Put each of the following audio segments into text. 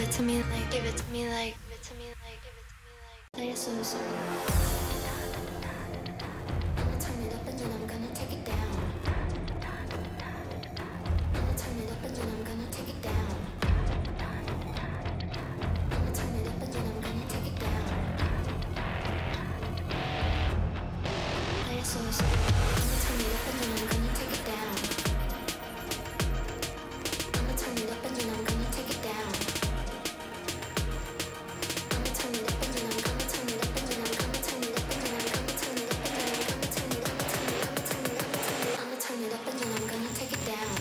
it to me like, give it to me like, give it to me like, give it to me like, play it so. I'ma turn it up and then I'm gonna take it down. I'ma turn it up and then I'm gonna take it down. I'ma turn it up and then I'm gonna take it down. Play it so. I'ma turn it up and then I'm gonna take it down. I'ma turn it up and then I'm gonna take it down. I'ma turn it up and then I'm gonna turn it up and then I'm gonna turn it up and then I'm gonna turn it up and then I'm gonna turn it up and then I'm gonna turn it up and then I'ma turn it up and then I'm gonna take it down.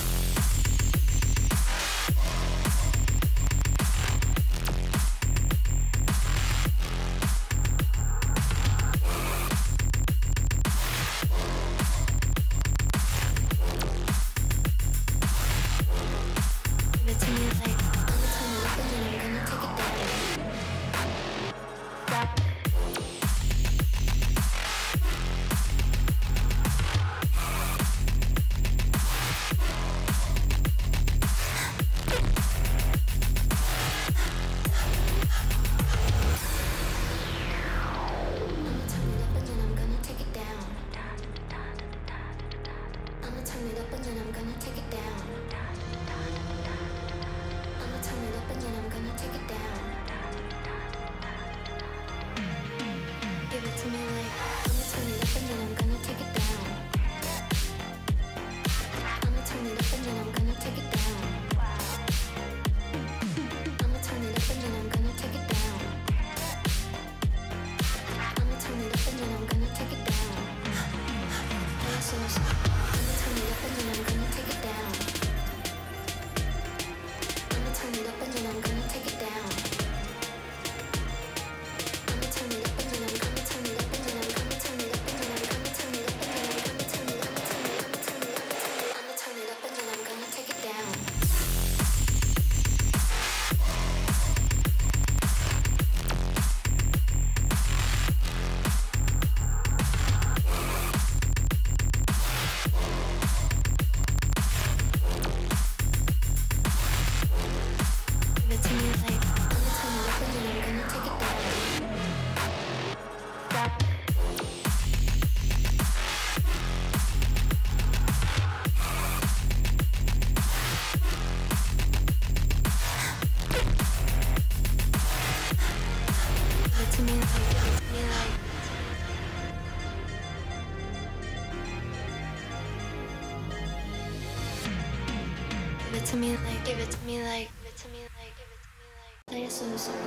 To me like, give it to me like, give it to me like, give it to me like, play it so.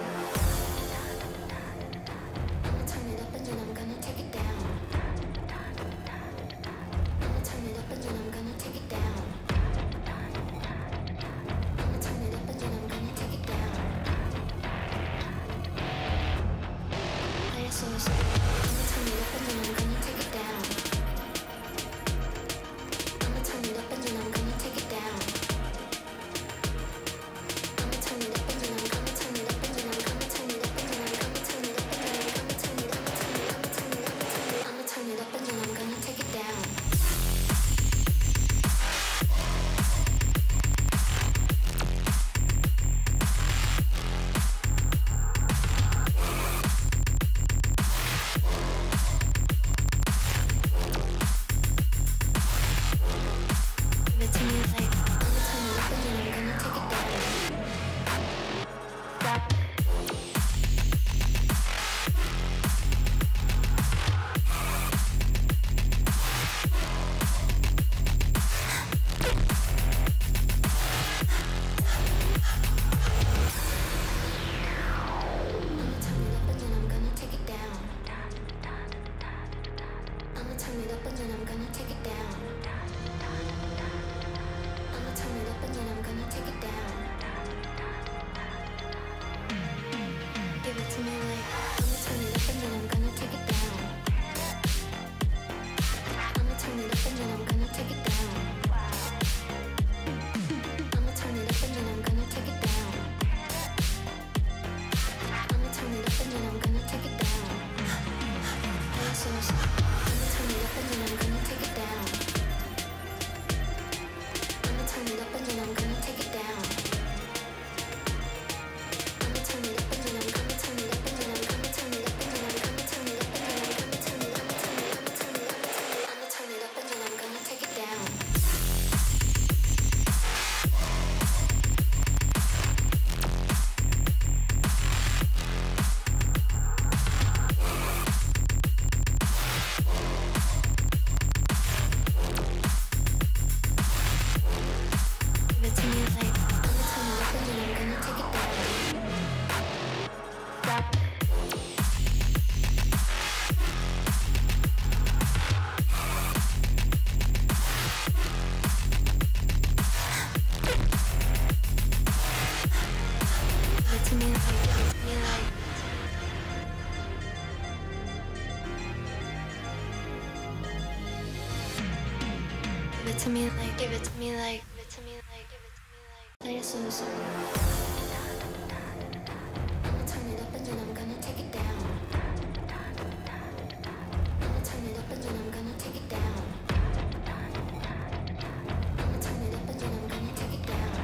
I'ma turn it up and then I'm gonna take it down. I'ma turn it up and then I'm gonna take it down. I'ma turn it up and then I'm gonna take it down. Play it so. I'ma turn it up and then I'm gonna take it down. I'ma turn it up and then I'm gonna take it down. Turn it up and then I'm gonna turn it up and then I'm gonna turn it Give it to me like, give it to me like, give it to me like, give it to me like. Play a slow song. I'ma turn it up and then I'm gonna take it down. I'ma turn it up and then I'm gonna take it down. I'ma turn it up and then I'm gonna take it down.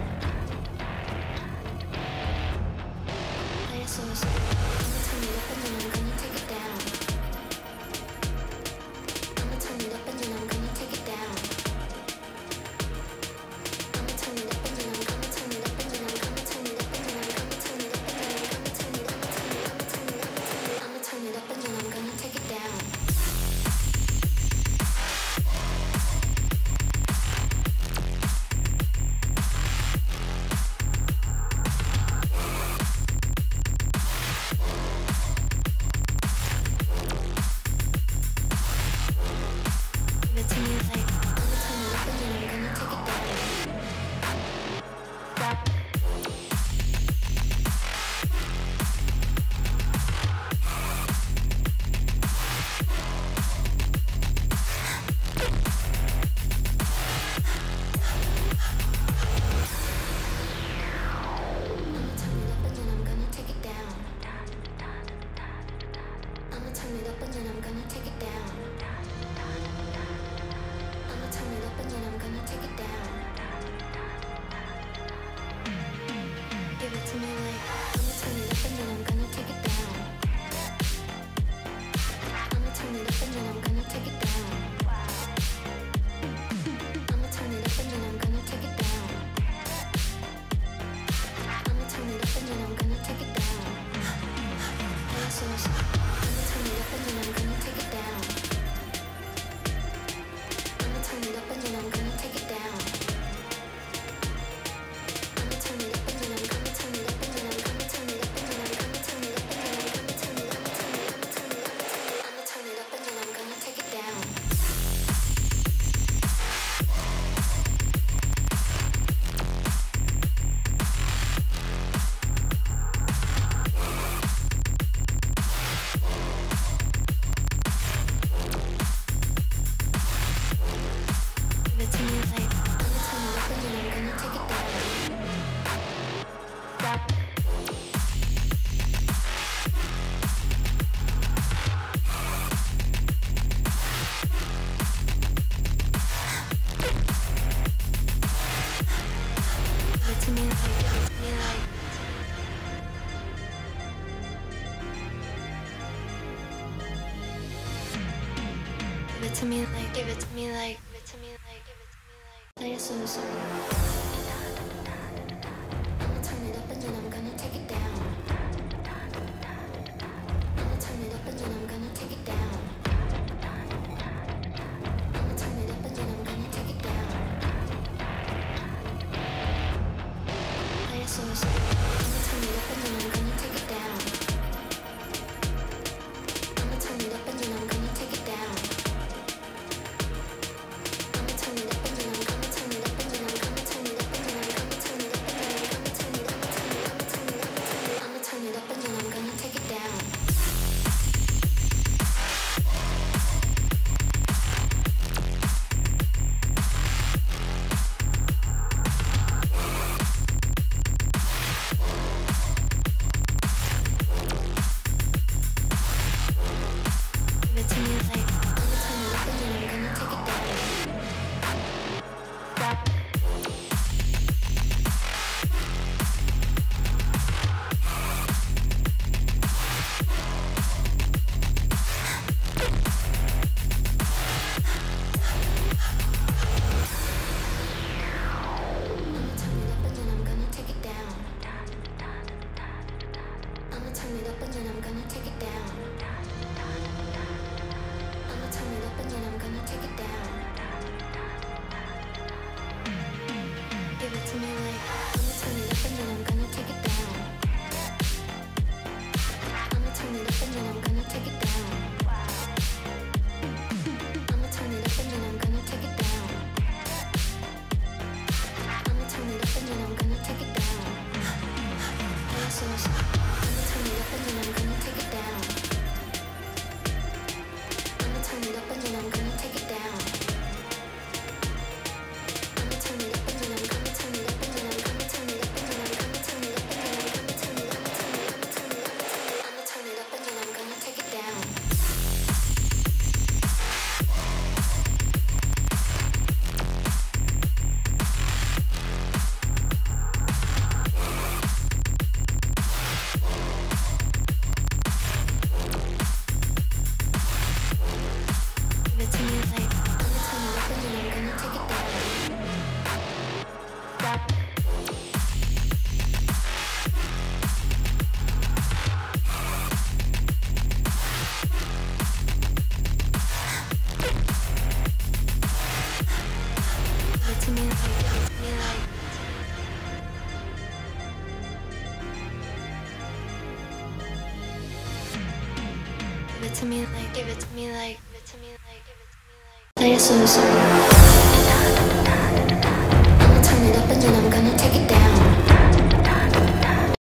Play a slow song. I'ma turn it up and then I'm gonna take it down. I'ma turn it up and then I'm gonna take it down. I'ma turn it up and then I'm gonna turn it up and then I'm gonna turn it up and then I'm gonna turn it up and then I'm gonna turn it up and then I'm gonna turn it up and then I'ma turn it up and then I'm gonna take it down. Give it to me like, I'ma turn it up and then I'm gonna take it down. I'ma turn it up and then I'm gonna take it down. I'ma turn it up and then I'm gonna take it down. Give it to me like, I'ma turn it up and then I'm gonna take it down. I'ma turn it up and then I'm gonna take it down. I'ma turn it up and then I'm gonna take it down. I'ma turn it up and then I'm gonna take it down. Play a slow song. I'ma turn it up and then I'm gonna take it down. I'ma turn it up and then I'm gonna take it down. I'ma turn it up and then I'm gonna turn it up and then I'm gonna turn it up and then I'm gonna turn it up and then I'm gonna turn it up and then I'ma turn it up I'ma turn it up and then I'm gonna take it down. Give it to me like, I'ma turn it up and then I'm gonna take it down. Give it to me like, give it to me like. Give it to me like, give it to me like, give it to me like, give it to me like. Play a slow song. I'ma turn it up and then I'm gonna take it down. I'ma turn it up and then I'm gonna take it down. I'ma turn it up and then I'm gonna take it down. Play a slow song. I'ma turn it up and then I'm gonna take it down. I'ma turn it up and then I'm gonna take it down. I'ma turn it up and then I'm gonna turn it up and then I'm gonna turn it to me like, give it to me like, give it to me like, give it to me like. Play it slow, so I'ma turn it up and then I'm gonna take it down.